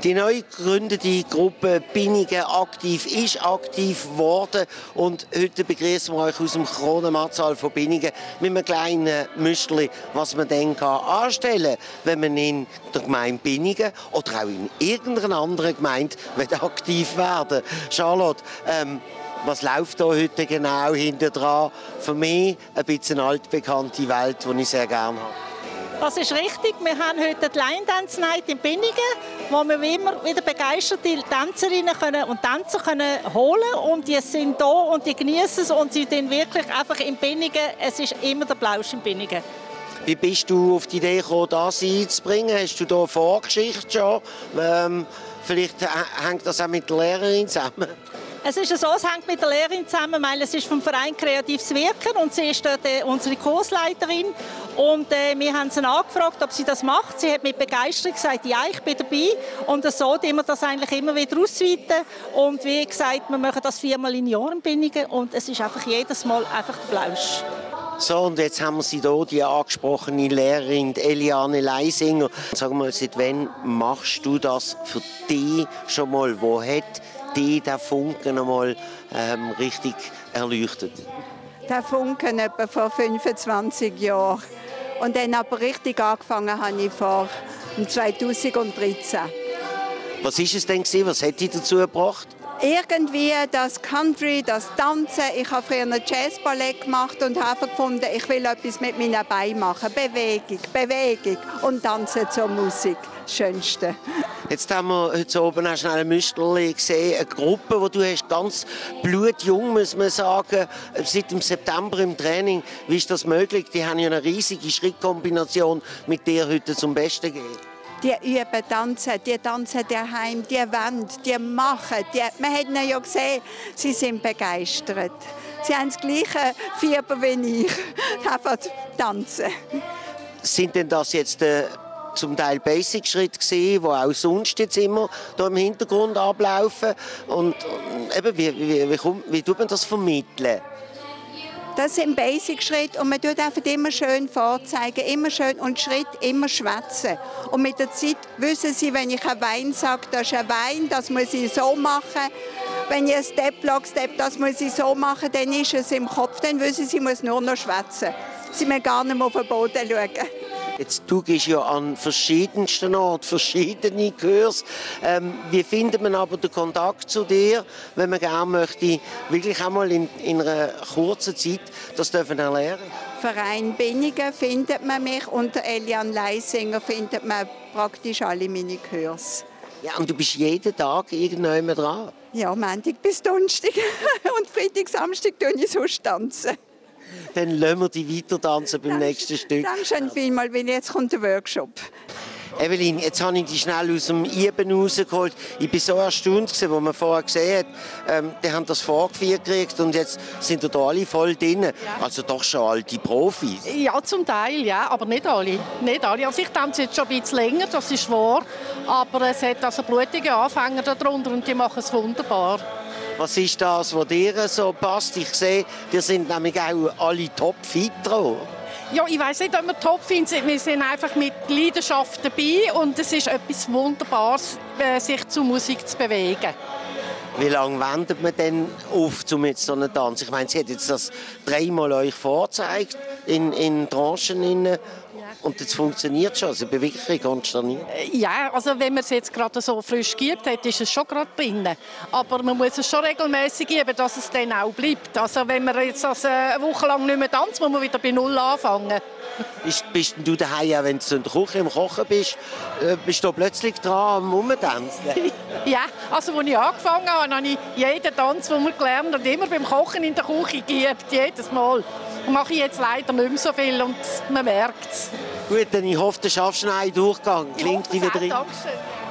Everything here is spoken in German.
Die neu gegründete Gruppe Binnigen aktiv ist aktiv geworden und heute begrüßen wir euch aus dem Kronenmatzal von Binnigen mit einem kleinen Müsterli, was man dann anstellen kann, wenn man in der Gemeinde Binnigen oder auch in irgendeiner anderen Gemeinde aktiv werden will. Charlotte, was läuft da heute genau hinter dran? Für mich ein bisschen eine altbekannte Welt, die ich sehr gerne habe. Das ist richtig. Wir haben heute die Line Dance Night in Binnigen, wo wir immer wieder begeisterte Tänzerinnen und Tänzer holen können. Und die sind da und die genießen es und sie sind wirklich einfach in Binnigen. Es ist immer der Plausch in Binnigen. Wie bist du auf die Idee gekommen, das einzubringen? Hast du da eine Vorgeschichte schon? Vielleicht hängt das auch mit der Lehrerin zusammen? Es ist so, es hängt mit der Lehrerin zusammen, weil es ist vom Verein Kreatives Wirken und sie ist dort unsere Kursleiterin. Und wir haben sie angefragt, ob sie das macht. Sie hat mit Begeisterung gesagt, ja, ich bin dabei. Und so tun wir das eigentlich immer wieder ausweiten. Und wie gesagt, wir machen das 4-mal im Jahr in Binnigen und es ist einfach jedes Mal einfach der Plausch. So, und jetzt haben wir sie hier, die angesprochene Lehrerin, Eliane Leisinger. Sag mal, seit wann machst du das für dich schon mal? Wo hat dich der Funken einmal richtig erleuchtet? Der Funken etwa vor 25 Jahren. Und dann aber richtig angefangen habe ich vor 2013. Was war es denn? Was hat dich dazu gebracht? Irgendwie das Country, das Tanzen. Ich habe früher ein Jazzballett gemacht und habe gefunden, ich will etwas mit meinen Beinen machen. Bewegung und Tanzen zur Musik. Das Schönste. Jetzt haben wir heute oben auch schnell ein Müsterli gesehen, eine Gruppe, die du hast, ganz blutjung, muss man sagen, seit dem September im Training. Wie ist das möglich? Die haben ja eine riesige Schrittkombination mit dir heute zum Besten gegeben. Die üben die tanzen daheim, die wollen, die machen. Man hat ihnen ja gesehen, sie sind begeistert. Sie haben das gleiche Fieber wie ich, einfach tanzen. Sind denn das jetzt zum Teil Basic-Schritte gesehen, die auch sonst jetzt immer da im Hintergrund ablaufen? Und eben, wie tut man das vermitteln? Das sind Basic-Schritte und man tut einfach immer schön vorzeigen, immer schön und Schritt immer schwätzen. Und mit der Zeit wissen sie, wenn ich einen Wein sage, das ist ein Wein, das muss ich so machen. Wenn ich ein Step sage, Step, das muss ich so machen, dann ist es im Kopf, dann wissen sie, ich muss nur noch schwätzen. Sie müssen gar nicht mehr auf den Boden schauen. Jetzt, du gehst ja an verschiedensten Orten, verschiedene Kurse. Wie findet man aber den Kontakt zu dir, wenn man gerne möchte, wirklich einmal in einer kurzen Zeit das dürfen erlernen? Verein Binnigen findet man mich, unter Eliane Leisinger findet man praktisch alle meine Kurse. Ja, und du bist jeden Tag irgendwann dran? Ja, Montag bis Donnerstag und Freitag, Samstag tue ich sonst tanzen. Dann lassen wir dich weiter tanzen beim nächsten Stück. Danke schön vielmals, weil jetzt kommt der Workshop. Evelyn, jetzt habe ich dich schnell aus dem Iben rausgeholt. Ich war so erstaunt, als man vorher gesehen hat, die haben das vorgeführt gekriegt und jetzt sind da alle voll drin. Ja. Also doch schon alte Profis. Ja, zum Teil, ja, aber nicht alle. Nicht alle. Also ich tanze jetzt schon ein bisschen länger, das ist wahr. Aber es hat also blutige Anfänger darunter und die machen es wunderbar. Was ist das, was dir so passt? Ich sehe, die sind nämlich auch alle topfit dran. Ja, ich weiss nicht, ob wir topfit sind. Wir sind einfach mit Leidenschaft dabei und es ist etwas Wunderbares, sich zur Musik zu bewegen. Wie lange wendet man denn auf, um jetzt so einen Tanz? Ich meine, sie hat jetzt das 3-mal euch vorgezeigt in Tranchen. Und jetzt funktioniert es schon, also ich bin wirklich konsterniert. Ja, also wenn man es jetzt gerade so frisch gibt, hat, ist es schon gerade drin. Aber man muss es schon regelmäßig geben, dass es dann auch bleibt. Also wenn man jetzt eine Woche lang nicht mehr tanzt, muss man wieder bei Null anfangen. Bist du daheim, auch wenn du in der Küche im Kochen bist du plötzlich dran am Rumtanzen? Ja, also als ich angefangen habe, habe ich jeden Tanz, den wir gelernt haben, immer beim Kochen in der Küche geübt, jedes Mal. Das mache ich jetzt leider nicht mehr so viel und man merkt es. Gut, dann ich hoffe, du schaffst einen Durchgang. Klingt wieder drin. Dankeschön.